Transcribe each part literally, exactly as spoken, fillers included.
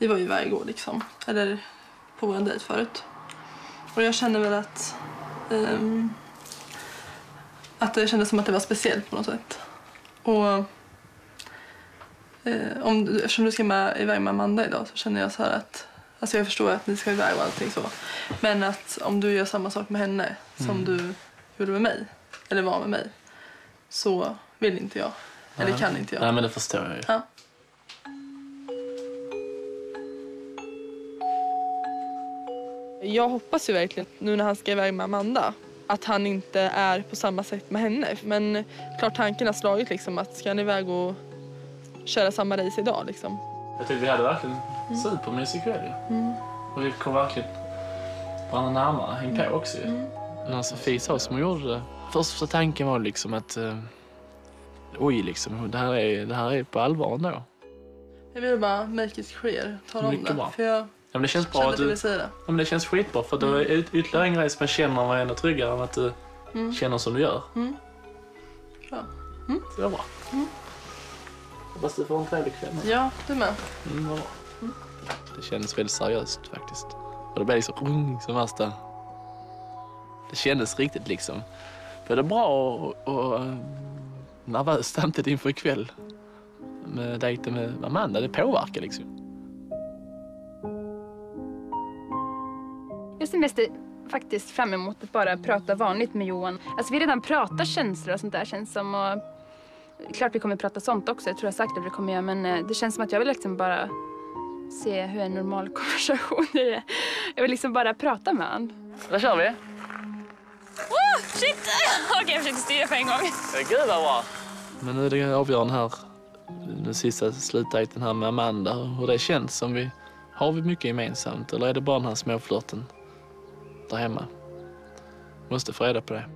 vi var ju iväg igår liksom. Eller på vår dejt förut. Och jag kände väl att... Um, att det kändes som att det var speciellt på något sätt. Och... Uh, om, eftersom du ska med, iväg med Amanda idag så känner jag så här att... Alltså jag förstår att ni ska iväg och allting så. Men att om du gör samma sak med henne som mm. du gjorde med mig. Eller var med mig. Så vill inte jag. Eller Nej. kan inte jag. Nej, men det förstår jag ju. Ja. Jag hoppas ju verkligen nu när han ska iväg med Amanda att han inte är på samma sätt med henne. Men klart tanken har slagit liksom att ska han iväg och köra samma race idag liksom. Jag tyckte vi hade verkligen mm. supermysig kväll. Mm. Och vi kom verkligen varandra närmare in på mm. också. Mm. När Sofie sa som hon gjorde det. Första tanken var liksom att uh, oj liksom, det här är, det här är på allvar ändå. Jag vill bara make it clear, tala om det. Bra. För jag ja, men det känns bra att du, säga det. Ja, men det känns skitbra för att mm. du är ytterligare en grej som jag känner mig ännu tryggare än att du mm. känner som du gör. Mm. Ja. Mm. Så det var bra. Mm. Hoppas du får en trevlig kväll. Ja, du med. Mm, det, mm. det kändes väldigt seriöst faktiskt. Och det blev liksom rung som värsta. Det kändes riktigt liksom. För det är bra och, och nervöst samtidigt inför ikväll. Med dejten med Amanda, det påverkar liksom. Jag ser mest faktiskt fram emot att bara prata vanligt med Johan. Alltså vi redan pratar känslor och sånt där känns som. Och klart vi kommer prata sånt också, jag tror jag sagt att vi kommer göra. Men det känns som att jag vill liksom bara se hur en normal konversation är. Jag vill liksom bara prata med han. Då kör vi. Oh, shit! Okej, okay, jag försökte styra för en gång. Gud vad bra. Men nu är det avgörande här. Den sista slutdejten här med Amanda. Hur det känns som vi... Har vi mycket gemensamt? Eller är det bara den här småflörten där hemma? Måste få reda på det.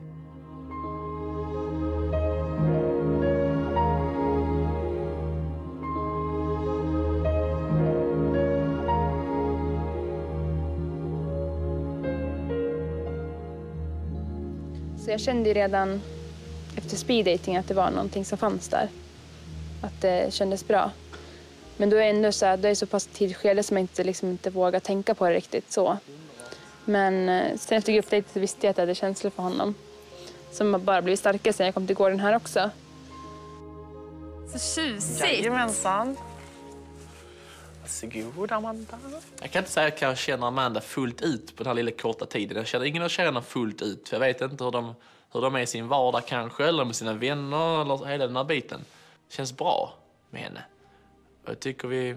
Så jag kände redan efter speeddating att det var någonting som fanns där. Att det kändes bra. Men då är ändå så här, det är så pass tidsskede som jag inte, liksom inte vågar tänka på det riktigt så. Men sen efter gruppdejten så visste jag att jag hade känslor för honom. Som bara blivit starkare sen jag kom till gården här också. Så tjusigt! Jajamensan. Varsågod, Amanda. Jag kan inte säga att jag känner Amanda fullt ut på den här lilla korta tiden. Jag känner ingen av tjejerna fullt ut. För jag vet inte hur de, hur de är i sin vardag kanske. Eller med sina vänner. Eller hela den här biten. Det känns bra med henne. Och jag tycker vi...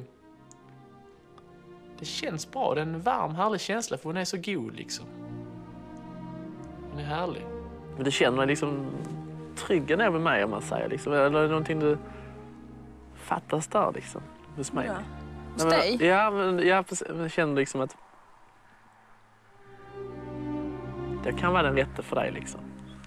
Det känns bra. Det är en varm, härlig känsla. För hon är så god liksom. Hon är härlig. Men du känner dig liksom trygg ner med mig om man säger liksom. Eller är det någonting du fattas där liksom. Hos mig. Ja. Hos dig? Ja, men jag känner liksom att det kan vara den rätta för dig liksom.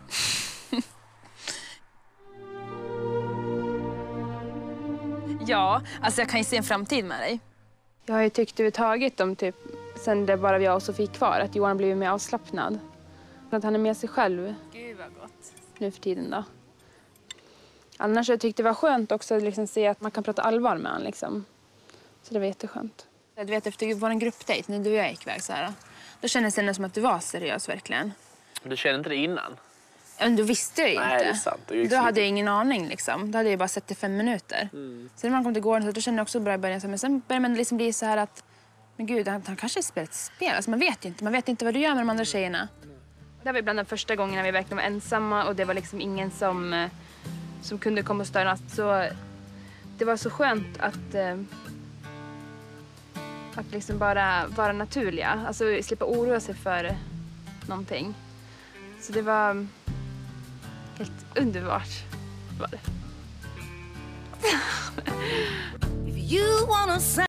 Ja, alltså jag kan ju se en framtid med dig. Jag har ju tyckt överhuvudtaget om typ, sen det bara jag och Sofie kvar, att Johan blivit mer avslappnad. Att han är med sig själv. Gud vad gott. Nu för tiden då. Annars har jag tyckt det var skönt också att liksom se att man kan prata allvar med honom liksom. Så det var jätteskönt. Du vet, efter vår gruppdejt, när du och jag gick iväg så här, då kändes det som att du var seriös verkligen. Men du kände inte det innan? Ja, men då visste jag ju inte. Nej, det är sant. Det då hade jag ingen aning liksom. Då hade jag bara sett det fem minuter. Mm. Sen när man kom till gården så då kände jag också bra i början. Men sen började man liksom bli så här att, men gud, han, han kanske spelar ett spel. Alltså man vet ju inte. Man vet inte vad du gör med de andra tjejerna. Det var bland de första gångerna vi verkligen var ensamma. Och det var liksom ingen som, som kunde komma och störa oss. Så det var så skönt att... Att liksom bara vara naturliga. Alltså slippa oroa sig för någonting. Så det var helt underbart. Var det.